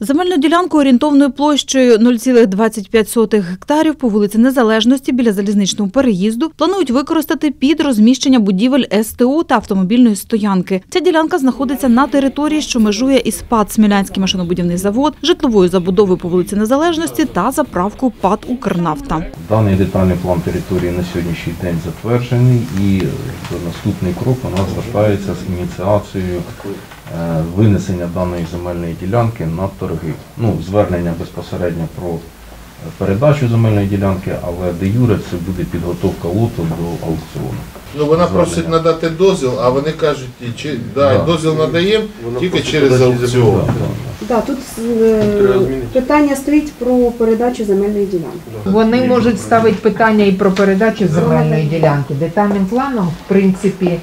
Земельну ділянку орієнтовною площею 0,25 гектарів по вулиці Незалежності біля залізничного переїзду планують використати під розміщення будівель СТО та автомобільної стоянки. Ця ділянка знаходиться на території, що межує із ПАТ «Смілянський машинобудівний завод», житловою забудовою по вулиці Незалежності та заправкою ПАТ «Укрнафта». Даний детальний план території на сьогоднішній день затверджений, і наступний крок у нас звертається з ініціацією винесення даної земельної ділянки на торги. Звернення безпосередньо про передачу земельної ділянки, але де юре це буде підготовка лоту до аукціону. Вона просить надати дозвіл, а вони кажуть, дозвіл надаємо тільки через аукціон. Тут питання стоїть про передачу земельної ділянки. Вони можуть ставити питання і про передачу земельної ділянки. Детальним планом, в принципі,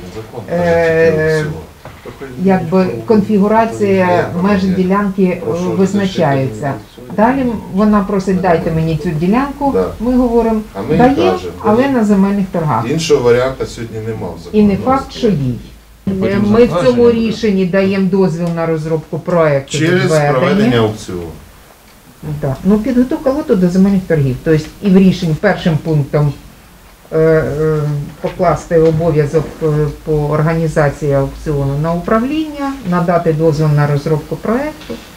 конфігурація меж ділянки визначається. Далі вона просить, дайте мені цю ділянку, ми говоримо, даємо, але на земельних торгах. Іншого варіанту сьогодні немає. І не факт, що їй. Ми в цьому рішенні даємо дозвіл на розробку проєкту. Через проведення аукціону. Підготовка лоту до земельних торгів. Тобто і в рішенні першим пунктом покласти обов'язок по організації аукціону на управління, надати дозвіл на розробку проєкту